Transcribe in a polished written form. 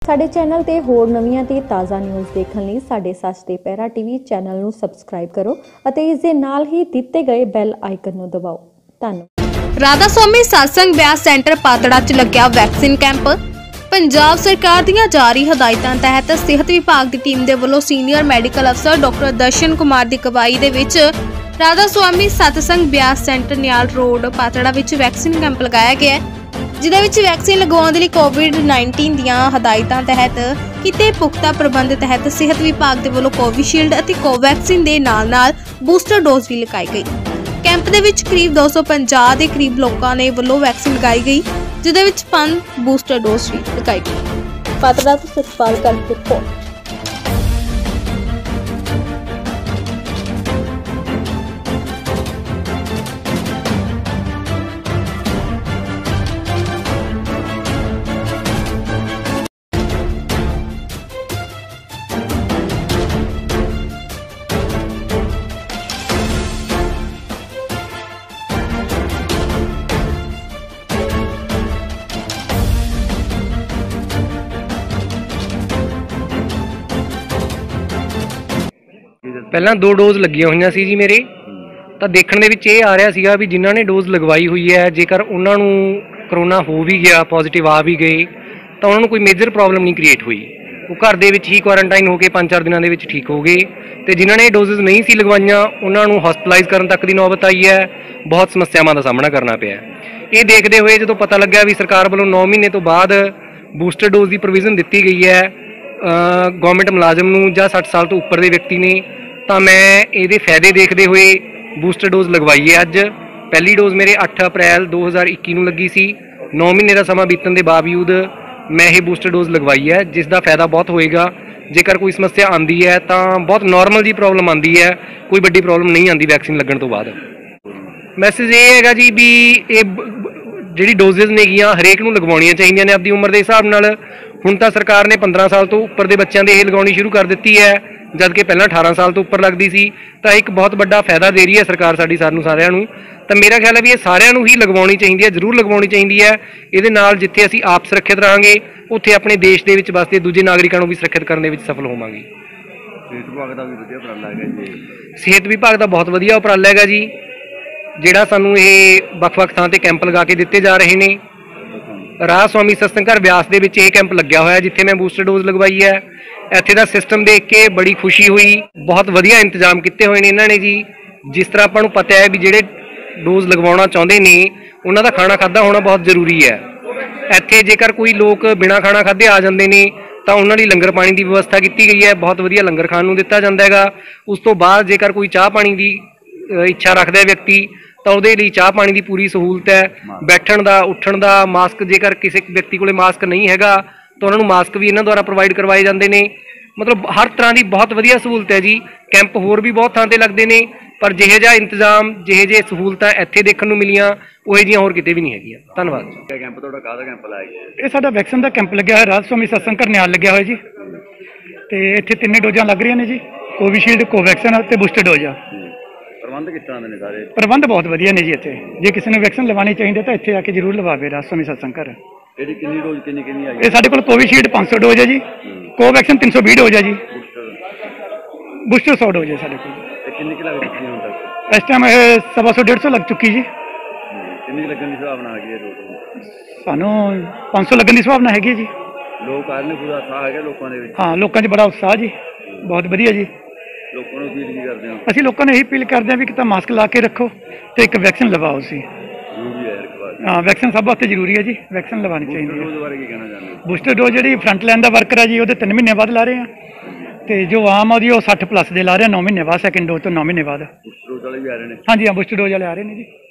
ਸਾਡੇ ਚੈਨਲ ਤੇ ਹੋਰ ਨਵੀਆਂ ਤੇ ਤਾਜ਼ਾ ਨਿਊਜ਼ ਦੇਖਣ ਲਈ ਸਾਡੇ ਸੱਚ ਤੇ ਪਹਿਰਾ ਟੀਵੀ ਚੈਨਲ ਨੂੰ ਸਬਸਕ੍ਰਾਈਬ ਕਰੋ ਅਤੇ ਇਸ ਦੇ ਨਾਲ ਹੀ ਦਿੱਤੇ ਗਏ ਬੈਲ ਆਈਕਨ ਨੂੰ ਦਬਾਓ। ਧੰਨਵਾਦ। ਰਾਧਾ ਸਵਾਮੀ ਸਤਸੰਗ ਬਿਆਸ ਸੈਂਟਰ ਪਾਤੜਾ 'ਚ ਲੱਗਿਆ ਵੈਕਸੀਨ ਕੈਂਪ। ਪੰਜਾਬ ਸਰਕਾਰ ਦੀਆਂ ਜਾਰੀ ਹਦਾਇਤਾਂ ਤਹਿਤ ਸਿਹਤ ਵਿਭਾਗ ਦੀ ਟੀਮ ਦੇ ਵੱਲੋਂ ਸੀਨੀਅਰ ਮੈਡੀਕਲ ਅਫਸਰ ਡਾਕਟਰ ਦਰਸ਼ਨ ਕੁਮਾਰ ਦੀ ਅਗਵਾਈ ਦੇ ਵਿੱਚ ਰਾਧਾ ਸਵਾਮੀ ਸਤਸੰਗ ਬਿਆਸ ਸੈਂਟਰ ਨਿਆਲ ਰੋਡ ਪਾਤੜਾ ਵਿੱਚ ਵੈਕਸੀਨ ਕੈਂਪ ਲਗਾਇਆ ਗਿਆ ਹੈ, ਜਿਦੇ ਵਿੱਚ ਵੈਕਸੀਨ ਲਗਵਾਉਣ ਦੇ ਲਈ ਕੋਵਿਡ-19 ਦੀਆਂ ਹਦਾਇਤਾਂ ਤਹਿਤ ਕੀਤੇ ਪੁਖਤਾ ਪ੍ਰਬੰਧ ਤਹਿਤ ਸਿਹਤ ਵਿਭਾਗ ਦੇ ਵੱਲੋਂ ਕੋਵਿਸ਼ੀਲਡ ਅਤੇ ਕੋਵੈਕਸਿਨ ਦੇ ਨਾਲ-ਨਾਲ ਬੂਸਟਰ ਡੋਜ਼ ਵੀ ਲਗਾਈ ਗਈ। ਕੈਂਪ ਦੇ ਵਿੱਚ ਕਰੀਬ 250 ਦੇ ਕਰੀਬ ਲੋਕਾਂ ਨੇ ਵੱਲੋਂ ਵੈਕਸੀਨ ਲਗਾਈ ਗਈ, ਜਿਦੇ ਵਿੱਚ 5 ਬੂਸਟਰ ਡੋਜ਼ ਵੀ ਲਗਾਈ ਗਈ। ਪਾਤੜਾ ਤੋਂ ਸਤਪਾਲ ਕਰਕੇ ਰਿਪੋਰਟ। ਪਹਿਲਾਂ 2 ਡੋਜ਼ ਲੱਗੀਆਂ ਹੋਈਆਂ ਸੀ ਜੀ ਮੇਰੇ, ਤਾਂ ਦੇਖਣ ਦੇ ਵਿੱਚ ਇਹ ਆ ਰਿਹਾ ਸੀਗਾ ਵੀ ਜਿਨ੍ਹਾਂ ਨੇ ਡੋਜ਼ ਲਗਵਾਈ ਹੋਈ ਹੈ ਜੇਕਰ ਉਹਨਾਂ ਨੂੰ ਕਰੋਨਾ ਹੋ ਵੀ ਗਿਆ, ਪੋਜ਼ਿਟਿਵ ਆ ਵੀ ਗਏ ਤਾਂ ਉਹਨਾਂ ਨੂੰ ਕੋਈ ਮੇਜਰ ਪ੍ਰੋਬਲਮ ਨਹੀਂ ਕ੍ਰੀਏਟ ਹੋਈ। ਉਹ ਘਰ ਦੇ ਵਿੱਚ ਹੀ ਕੁਆਰੰਟਾਈਨ ਹੋ ਕੇ 5-4 ਦਿਨਾਂ ਦੇ ਵਿੱਚ ਠੀਕ ਹੋ ਗਏ, ਤੇ ਜਿਨ੍ਹਾਂ ਨੇ ਡੋਜ਼ਸ ਨਹੀਂ ਸੀ ਲਗਵਾਈਆਂ ਉਹਨਾਂ ਨੂੰ ਹਸਪਤਾਲਾਈਜ਼ ਕਰਨ ਤੱਕ ਦੀ ਨੌਬਤ ਆਈ ਹੈ, ਬਹੁਤ ਸਮੱਸਿਆਵਾਂ ਦਾ ਸਾਹਮਣਾ ਕਰਨਾ ਪਿਆ। ਇਹ ਦੇਖਦੇ ਹੋਏ ਜਦੋਂ ਪਤਾ ਲੱਗਿਆ ਵੀ ਸਰਕਾਰ ਵੱਲੋਂ 9 ਮਹੀਨੇ ਤੋਂ ਬਾਅਦ ਬੂਸਟਰ ਡੋਜ਼ ਦੀ ਪ੍ਰੋਵੀਜ਼ਨ ਦਿੱਤੀ ਗਈ ਹੈ ਗਵਰਨਮੈਂਟ ਮੁਲਾਜ਼ਮ ਨੂੰ ਜਾਂ 60 ਸਾਲ ਤੋਂ ਉੱਪਰ ਦੇ ਵਿਅਕਤੀ ਨੇ, ਤਾਂ ਮੈਂ ਇਹਦੇ ਫਾਇਦੇ ਦੇਖਦੇ ਹੋਏ ਬੂਸਟਰ ਡੋਜ਼ ਲਗਵਾਈ ਹੈ। ਅੱਜ ਪਹਿਲੀ ਡੋਜ਼ ਮੇਰੇ 8 ਅਪ੍ਰੈਲ 2021 ਨੂੰ ਲੱਗੀ ਸੀ। 9 ਮਹੀਨੇ ਦਾ ਸਮਾਂ ਬੀਤਣ ਦੇ ਬਾਵਜੂਦ ਮੈਂ ਇਹ ਬੂਸਟਰ ਡੋਜ਼ ਲਗਵਾਈ ਹੈ, ਜਿਸ ਦਾ ਫਾਇਦਾ ਬਹੁਤ ਹੋਏਗਾ। ਜੇਕਰ ਕੋਈ ਸਮੱਸਿਆ ਆਉਂਦੀ ਹੈ ਤਾਂ ਬਹੁਤ ਨਾਰਮਲ ਜੀ ਪ੍ਰੋਬਲਮ ਆਉਂਦੀ ਹੈ, ਕੋਈ ਵੱਡੀ ਪ੍ਰੋਬਲਮ ਨਹੀਂ ਆਉਂਦੀ ਵੈਕਸੀਨ ਲੱਗਣ ਤੋਂ ਬਾਅਦ। ਮੈਸੇਜ ਇਹ ਹੈਗਾ ਜੀ ਵੀ ਇਹ ਜਿਹੜੀ ਡੋਜ਼ਸ ਨੇਗੀਆਂ ਹਰੇਕ ਨੂੰ ਲਗਵਾਉਣੀਆਂ ਚਾਹੀਦੀਆਂ ਨੇ ਆਪਦੀ ਉਮਰ ਦੇ ਹਿਸਾਬ ਨਾਲ। ਹੁਣ ਤਾਂ ਸਰਕਾਰ ਨੇ 15 ਸਾਲ ਤੋਂ ਉੱਪਰ ਦੇ ਬੱਚਿਆਂ ਦੇ ਇਹ ਲਗਾਉਣੀ ਸ਼ੁਰੂ ਕਰ ਦਿੱਤੀ ਹੈ, ਜਦ ਕਿ ਪਹਿਲਾਂ 18 ਸਾਲ ਤੋਂ ਉੱਪਰ ਲੱਗਦੀ ਸੀ। ਤਾਂ ਇੱਕ ਬਹੁਤ ਵੱਡਾ ਫਾਇਦਾ ਦੇ ਰਹੀ ਹੈ ਸਰਕਾਰ ਸਾਨੂੰ ਸਾਰਿਆਂ ਨੂੰ। ਤਾਂ ਮੇਰਾ ਖਿਆਲ ਹੈ ਵੀ ਇਹ ਸਾਰਿਆਂ ਨੂੰ ਹੀ ਲਗਵਾਉਣੀ ਚਾਹੀਦੀ ਹੈ, ਜ਼ਰੂਰ ਲਗਵਾਉਣੀ ਚਾਹੀਦੀ ਹੈ। ਇਹਦੇ ਨਾਲ ਜਿੱਥੇ ਅਸੀਂ ਆਪ ਸੁਰੱਖਿਅਤ ਰਹਾਂਗੇ, ਉੱਥੇ ਆਪਣੇ ਦੇਸ਼ ਦੇ ਵਿੱਚ ਵਸਦੇ ਦੂਜੇ ਨਾਗਰਿਕਾਂ ਨੂੰ ਵੀ ਸੁਰੱਖਿਅਤ ਕਰਨ ਦੇ ਵਿੱਚ ਸਫਲ ਹੋਵਾਂਗੇ। ਸਿਹਤ ਵਿਭਾਗ ਦਾ ਵੀ ਵਧੀਆ ਉਪਰਾਲਾ ਹੈਗਾ ਜੀ। ਸਿਹਤ ਵਿਭਾਗ ਦਾ ਬਹੁਤ ਵਧੀਆ ਉਪਰਾਲਾ ਹੈਗਾ ਜੀ, ਜਿਹੜਾ ਸਾਨੂੰ ਇਹ ਵੱਖ-ਵੱਖ ਥਾਂ ਤੇ ਕੈਂਪ ਲਗਾ ਕੇ ਦਿੱਤੇ ਜਾ ਰਹੇ ਨੇ। ਰਾਧਾ ਸਵਾਮੀ ਸਤਸੰਗ ਘਰ ਬਿਆਸ ਦੇ ਵਿੱਚ ਇਹ ਕੈਂਪ ਲੱਗਿਆ ਹੋਇਆ, ਜਿੱਥੇ ਮੈਂ ਬੂਸਟਰ ਡੋਜ਼ ਲਗਵਾਈ ਹੈ। ਇੱਥੇ ਦਾ ਸਿਸਟਮ ਦੇਖ ਕੇ ਬੜੀ ਖੁਸ਼ੀ ਹੋਈ, ਬਹੁਤ ਵਧੀਆ ਇੰਤਜ਼ਾਮ ਕੀਤੇ ਹੋਏ ਨੇ ਇਹਨਾਂ ਨੇ ਜੀ। ਜਿਸ ਤਰ੍ਹਾਂ ਆਪਾਂ ਨੂੰ ਪਤਾ ਹੈ ਵੀ ਜਿਹੜੇ ਡੋਜ਼ ਲਗਵਾਉਣਾ ਚਾਹੁੰਦੇ ਨੇ ਉਹਨਾਂ ਦਾ ਖਾਣਾ ਖਾਧਾ ਹੋਣਾ ਬਹੁਤ ਜ਼ਰੂਰੀ ਹੈ। ਇੱਥੇ ਜੇਕਰ ਕੋਈ ਲੋਕ ਬਿਨਾਂ ਖਾਣਾ ਖਾਧੇ ਆ ਜਾਂਦੇ ਨੇ ਤਾਂ ਉਹਨਾਂ ਲਈ ਲੰਗਰ ਪਾਣੀ ਦੀ ਵਿਵਸਥਾ ਕੀਤੀ ਗਈ ਹੈ, ਬਹੁਤ ਵਧੀਆ ਲੰਗਰ ਖਾਣ ਨੂੰ ਦਿੱਤਾ ਜਾਂਦਾ ਹੈਗਾ। ਉਸ ਤੋਂ ਬਾਅਦ ਜੇਕਰ ਕੋਈ ਚਾਹ ਪਾਣੀ ਦੀ ਇੱਛਾ ਰੱਖਦਾ ਹੈ ਵਿਅਕਤੀ ਤਾਂ ਉਹਦੇ ਲਈ ਚਾਹ ਪਾਣੀ ਦੀ ਪੂਰੀ ਸਹੂਲਤ ਹੈ, ਬੈਠਣ ਦਾ, ਉੱਠਣ ਦਾ, ਮਾਸਕ ਜੇਕਰ ਕਿਸੇ ਵਿਅਕਤੀ ਕੋਲੇ ਮਾਸਕ ਨਹੀਂ ਹੈਗਾ ਤਾਂ ਉਹਨਾਂ ਨੂੰ ਮਾਸਕ ਵੀ ਇਹਨਾਂ ਦੁਆਰਾ ਪ੍ਰੋਵਾਈਡ ਕਰਵਾਏ ਜਾਂਦੇ ਨੇ। ਮਤਲਬ ਹਰ ਤਰ੍ਹਾਂ ਦੀ ਬਹੁਤ ਵਧੀਆ ਸਹੂਲਤ ਹੈ ਜੀ। ਕੈਂਪ ਹੋਰ ਵੀ ਬਹੁਤ ਥਾਂ ਤੇ ਲੱਗਦੇ ਨੇ, ਪਰ ਜਿਹੇ ਜਿਹਾ ਇੰਤਜ਼ਾਮ, ਜਿਹੇ ਜਿਹੇ ਸਹੂਲਤਾਂ ਇੱਥੇ ਦੇਖਣ ਨੂੰ ਮਿਲੀਆਂ ਉਹ ਜਿਹੀਆਂ ਹੋਰ ਕਿਤੇ ਵੀ ਨਹੀਂ ਹੈਗੀਆਂ। ਧੰਨਵਾਦ। ਕੈਂਪ ਤੁਹਾਡਾ ਕਾਹਦਾ ਕੈਂਪ ਲਾਇਆ ਗਿਆ? ਇਹ ਸਾਡਾ ਵੈਕਸੀਨ ਦਾ ਕੈਂਪ ਲੱਗਿਆ ਹੋਇਆ, ਰਾਧਾ ਸਵਾਮੀ ਸਤਸੰਗ ਘਰ ਨਿਆਲ ਲੱਗਿਆ ਹੋਇਆ ਜੀ। ਤੇ ਇੱਥੇ 3 ਡੋਜ਼ਾਂ ਲੱਗ ਰਹੀਆਂ ਨੇ ਜੀ, ਕੋਵਿਸ਼ੀਲਡ, ਕੋਵੈਕਸਿਨ ਅਤੇ ਬੂਸਟਰ ਡੋਜ਼ ਆ। ਪ੍ਰਬੰਧ ਕਿਸ ਤਰ੍ਹਾਂ ਦੇ ਨੇ ਸਾਰੇ? ਪ੍ਰਬੰਧ ਬਹੁਤ ਵਧੀਆ ਨੇ ਜੀ ਇੱਥੇ। ਜੇ ਕਿਸੇ ਨੂੰ ਵੈਕਸੀਨ ਲਵਾਉਣੀ ਚਾਹੀਦੀ ਤਾਂ ਇੱਥੇ ਆ ਕੇ ਜ਼ਰੂਰ ਲਵਾਵੇ ਰਾਧਾ ਸਵਾਮੀ ਸਤਸੰਗ ਘਰ। ਇਹਦੀ ਕਿੰਨੀ ਡੋਜ਼ ਕਿੰਨੀ ਆਈ? ਇਹ ਸਾਡੇ ਕੋਲ ਕੋਵਿਸ਼ੀਲਡ 500 ਡੋਜ਼ ਹੈ ਜੀ, ਕੋਵੈਕਸਿਨ 320 ਡੋਜ਼ ਹੈ ਜੀ, ਬੂਸਟਰ 100 ਡੋਜ਼ ਹੈ ਸਾਡੇ ਕੋਲ। ਤੇ ਕਿੰਨੀ ਕਿ ਲੱਗ ਚੁੱਕੀ ਹੁਣ ਤੱਕ? ਇਸ ਟਾਈਮ ਇਹ 125-150 ਲੱਗ ਚੁੱਕੀ ਜੀ। ਕਿੰਨੀ ਲੱਗਣ ਦੀ ਸੰਭਾਵਨਾ ਹੈਗੀ ਹੈ? ਸਾਨੂੰ 500 ਲੱਗਣ ਦੀ ਸੰਭਾਵਨਾ ਹੈਗੀ ਜੀ। ਲੋਕ ਆ ਰਹੇ ਨੇ, ਪੂਰਾ ਉਤਸ਼ਾਹ ਹੈਗਾ ਲੋਕਾਂ ਦੇ ਵਿੱਚ? ਹਾਂ, ਲੋਕਾਂ 'ਚ ਬੜਾ ਉਤਸ਼ਾਹ ਜੀ, ਬਹੁਤ ਵਧੀਆ ਜੀ। ਲੋਕਾਂ ਨੂੰ ਅਪੀਲ ਕੀ ਕਰਦੇ ਹੋ? ਅਸੀਂ ਲੋਕਾਂ ਨੂੰ ਇਹੀ ਅਪੀਲ ਕਰਦੇ ਹਾਂ ਵੀ ਕਿਤਾ ਮਾਸਕ ਲਾ ਕੇ ਰੱਖੋ ਤੇ ਇੱਕ ਵੈਕਸੀਨ ਲਵਾਓ ਸੀ। ਜ਼ਰੂਰੀ ਹੈ ਯਾਰ। ਹਾਂ, ਵੈਕਸੀਨ ਸਭ ਵਾਸਤੇ ਜ਼ਰੂਰੀ ਹੈ ਜੀ, ਵੈਕਸੀਨ ਲਵਾਉਣੀ ਚਾਹੀਦੀ ਹੈ। ਬੂਸਟਰ ਡੋਜ਼ ਬਾਰੇ ਕੀ ਕਹਿਣਾ ਚਾਹੁੰਦੇ ਹੋ? ਬੂਸਟਰ ਡੋਜ਼ ਜਿਹੜੀ ਫਰੰਟ ਲਾਈਨ ਦਾ ਵਰਕਰ ਹੈ ਜੀ, ਉਹਦੇ 3 ਮਹੀਨੇ ਬਾਅਦ ਲਾ ਰਹੇ ਆ, ਤੇ ਜੋ ਆਮ ਆ ਜੀ ਉਹ 60+ ਦੇ ਲਾ ਰਹੇ ਆ 9 ਮਹੀਨੇ ਬਾਅਦ, ਸੈਕਿੰਡ ਡੋਜ਼ ਤੋਂ 9 ਮਹੀਨੇ ਬਾਅਦ। ਬੂਸਟਰ ਡੋਜ਼ ਵਾਲੇ ਵੀ ਆ ਰਹੇ ਨੇ? ਹਾਂਜੀ ਹਾਂ, ਬੂਸਟਰ ਡੋਜ਼ ਵਾਲੇ ਆ ਰਹੇ ਨੇ ਜੀ।